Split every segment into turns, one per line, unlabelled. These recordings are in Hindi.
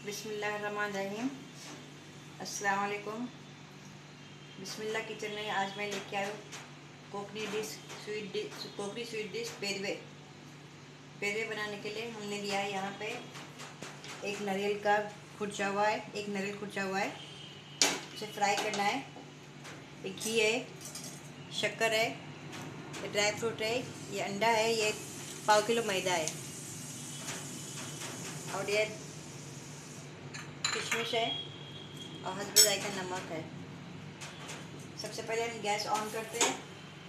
बिस्मिल्लाहिर्रहमानिर्रहीम। अस्सलाम वालेकुम। बिस्मिल्लाह किचन में आज मैं लेके आई हूँ कोकनी स्वीट डिश पेरवे। पेरवे बनाने के लिए हमने लिया है यहाँ पे एक नारियल का खुर्चा हुआ है, एक नारियल खुर्चा हुआ है, उसे फ्राई करना है। एक घी है, शक्कर है, ये ड्राई फ्रूट है, ये अंडा है, ये 1/2 किलो मैदा है और ये किशमिश है और हस्बे जायका नमक है। सबसे पहले हम गैस ऑन करते हैं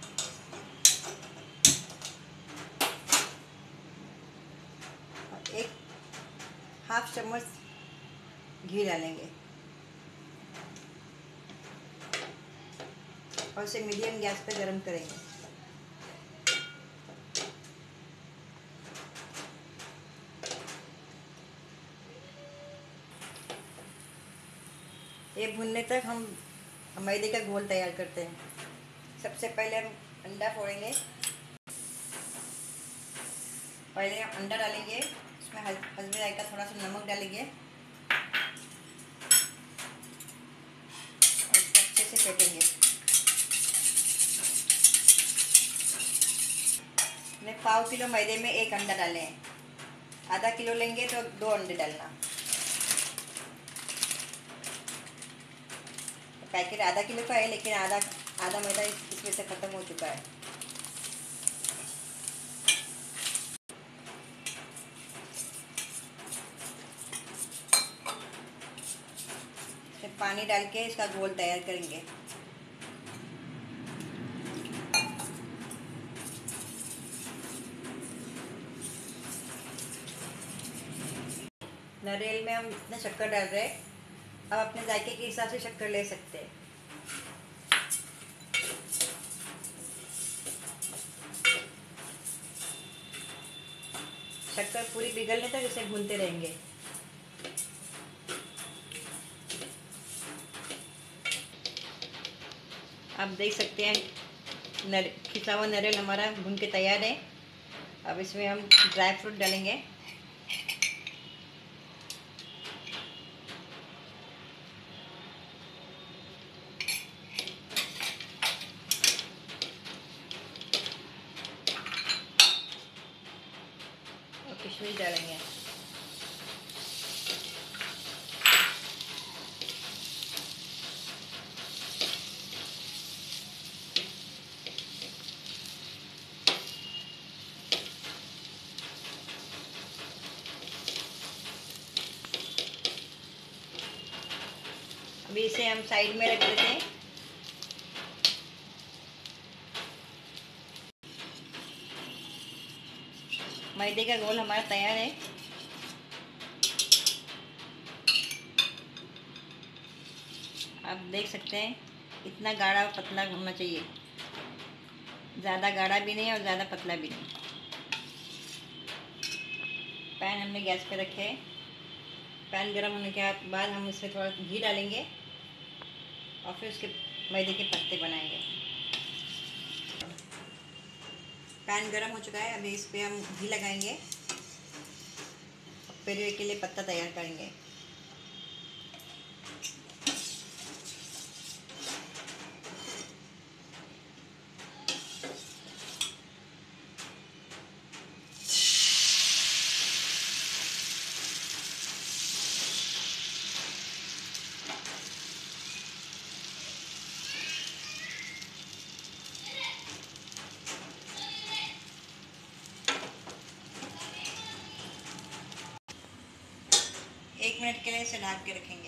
और 1/2 चम्मच घी डालेंगे और इसे मीडियम गैस पे गरम करेंगे। ये भुनने तक हम मैदे का घोल तैयार करते हैं। सबसे पहले हम अंडा फोड़ेंगे। पहले हम अंडा डालेंगे, इसमें हल्दी जायका थोड़ा सा नमक डालेंगे और अच्छे से फेंटेंगे। हमने 1/2 किलो मैदे में 1 अंडा डाले हैं। आधा किलो लेंगे तो 2 अंडे डालना। पैकेट आधा किलो का है लेकिन आधा मैदा इसमें से ख़त्म हो चुका है। फिर पानी डाल के इसका घोल तैयार करेंगे। नारियल में हम इतना शक्कर डाल रहे हैं, अब अपने जायके के हिसाब से शक्कर ले सकते हैं। शक्कर पूरी पिघलने तक इसे भूनते रहेंगे। आप देख सकते हैं खिसा हुआ नारियल हमारा भून के तैयार है। अब इसमें हम ड्राई फ्रूट डालेंगे। और किशमिश डालेंगे। अभी इसे हम साइड में रख देते हैं। मैदे का घोल हमारा तैयार है। आप देख सकते हैं इतना गाढ़ा और पतला होना चाहिए, ज़्यादा गाढ़ा भी नहीं और ज़्यादा पतला भी नहीं। पैन हमने गैस पे रखे है। पैन गर्म होने के बाद हम इसमें थोड़ा घी डालेंगे और फिर उसके मैदे के पत्ते बनाएंगे। पैन गर्म हो चुका है, अभी इस पर हम घी लगाएंगे, पेरवे के लिए पत्ता तैयार करेंगे। एक मिनट के लिए इसे ढक के रखेंगे।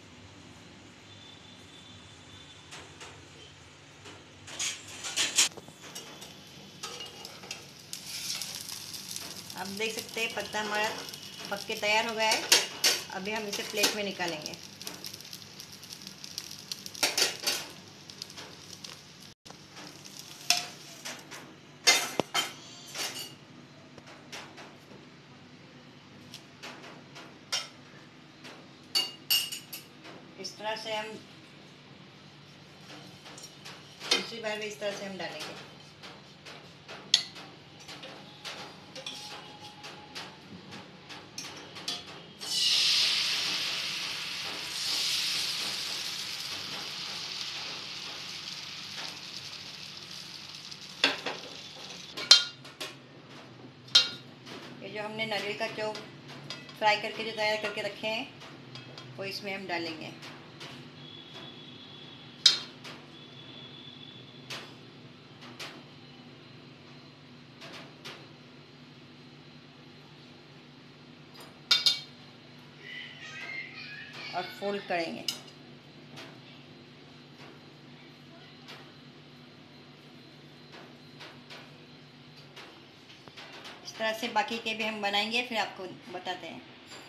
आप देख सकते हैं पत्ता हमारा पक के तैयार हो गया है। अभी हम इसे प्लेट में निकालेंगे। इस तरह से हम दूसरी बार भी इस तरह से हम डालेंगे। नारियल का चौक फ्राई करके जो तैयार करके रखे हैं वो इसमें हम डालेंगे। और फोल्ड करेंगे। इस तरह से बाकी के भी हम बनाएंगे, फिर आपको बताते हैं।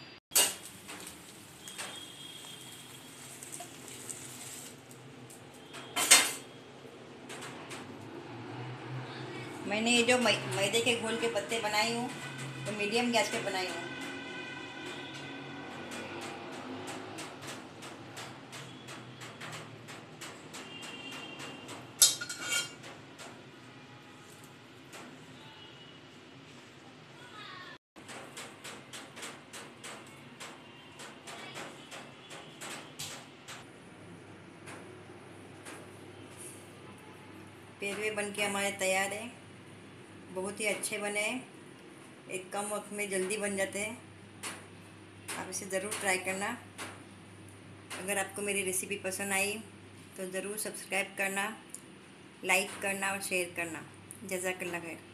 मैंने ये जो मैदे के घोल के पत्ते बनाई हूँ तो मीडियम गैस पे बनाई हूँ। पेड़वे बन के हमारे तैयार है। बहुत ही अच्छे बने हैं, एक कम वक्त में जल्दी बन जाते हैं। आप इसे ज़रूर ट्राई करना। अगर आपको मेरी रेसिपी पसंद आई तो ज़रूर सब्सक्राइब करना, लाइक करना और शेयर करना। जज़ाकल्लाह खैर।